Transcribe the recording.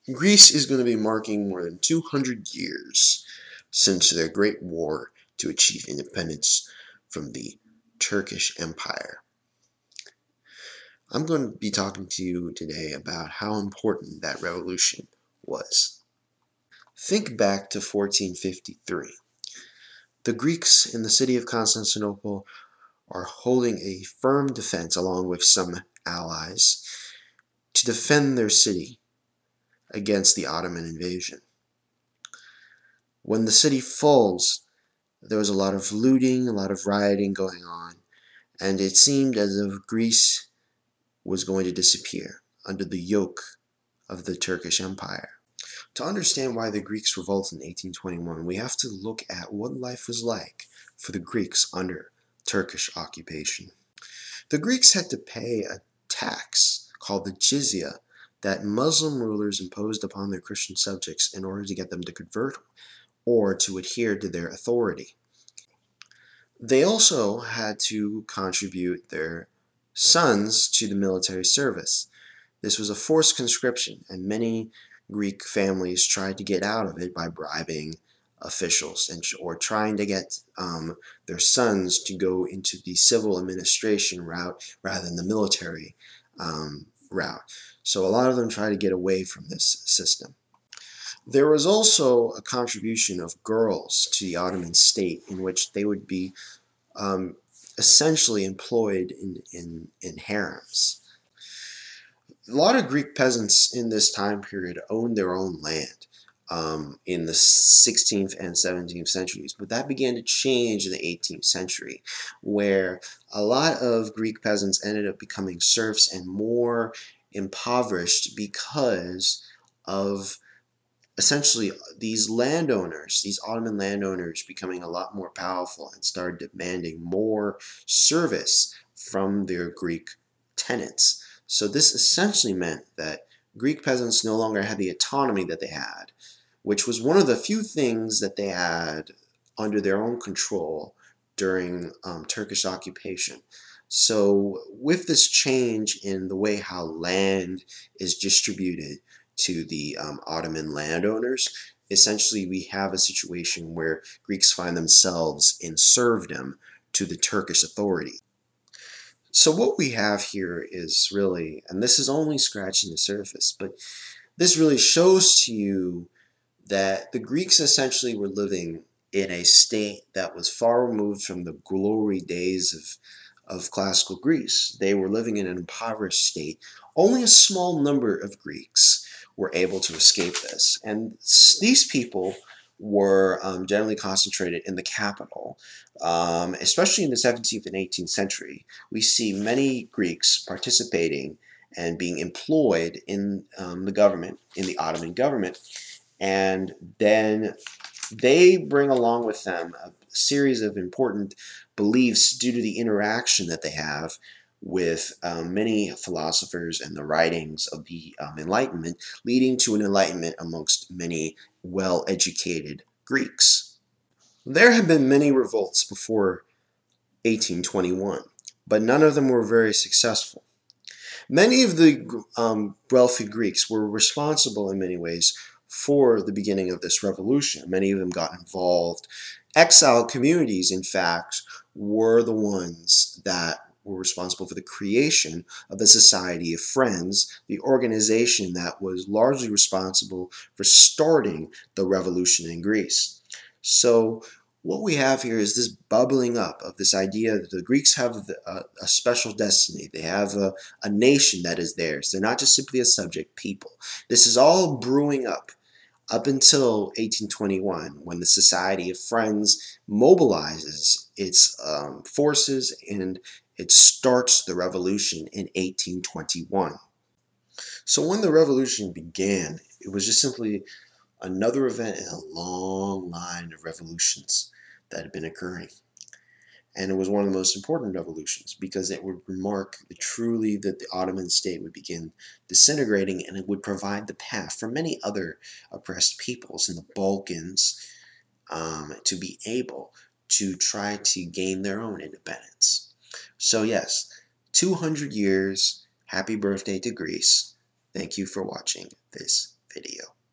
Greece is going to be marking more than 200 years since their great war to achieve independence from the Turkish Empire. I'm going to be talking to you today about how important that revolution was. Think back to 1453. The Greeks in the city of Constantinople are holding a firm defense along with some allies to defend their city against the Ottoman invasion. When the city falls, there was a lot of looting, a lot of rioting going on, and it seemed as if Greece was going to disappear under the yoke of the Turkish Empire. To understand why the Greeks revolted in 1821, we have to look at what life was like for the Greeks under Turkish occupation. The Greeks had to pay a tax called the jizya that Muslim rulers imposed upon their Christian subjects in order to get them to convert or to adhere to their authority. They also had to contribute their sons to the military service. This was a forced conscription, and many Greek families tried to get out of it by bribing officials or trying to get their sons to go into the civil administration route rather than the military route. So a lot of them tried to get away from this system. There was also a contribution of girls to the Ottoman state in which they would be essentially employed in harems. A lot of Greek peasants in this time period owned their own land in the 16th and 17th centuries, but that began to change in the 18th century, where a lot of Greek peasants ended up becoming serfs and more impoverished because of essentially these landowners, these Ottoman landowners, becoming a lot more powerful and started demanding more service from their Greek tenants. So this essentially meant that Greek peasants no longer had the autonomy that they had, which was one of the few things that they had under their own control during Turkish occupation. So with this change in the way how land is distributed to the Ottoman landowners, essentially we have a situation where Greeks find themselves in serfdom to the Turkish authority. So what we have here is really, and this is only scratching the surface, but this really shows to you that the Greeks essentially were living in a state that was far removed from the glory days of classical Greece. They were living in an impoverished state. Only a small number of Greeks were able to escape this. And these people were generally concentrated in the capital. Especially in the 17th and 18th century, we see many Greeks participating and being employed in the government, in the Ottoman government. And then they bring along with them a series of important beliefs due to the interaction that they have with many philosophers and the writings of the Enlightenment, leading to an enlightenment amongst many well-educated Greeks. There have been many revolts before 1821, but none of them were very successful. Many of the wealthy Greeks were responsible in many ways for the beginning of this revolution. Many of them got involved. Exiled communities, in fact, were the ones that were responsible for the creation of the Society of Friends, the organization that was largely responsible for starting the revolution in Greece. So what we have here is this bubbling up of this idea that the Greeks have a special destiny. They have a nation that is theirs. They're not just simply a subject people. This is all brewing up until 1821, when the Society of Friends mobilizes its forces and it starts the revolution in 1821. So when the revolution began, it was just simply another event in a long line of revolutions that had been occurring. And it was one of the most important revolutions because it would mark truly that the Ottoman state would begin disintegrating, and it would provide the path for many other oppressed peoples in the Balkans to be able to try to gain their own independence. So yes, 200 years, happy birthday to Greece. Thank you for watching this video.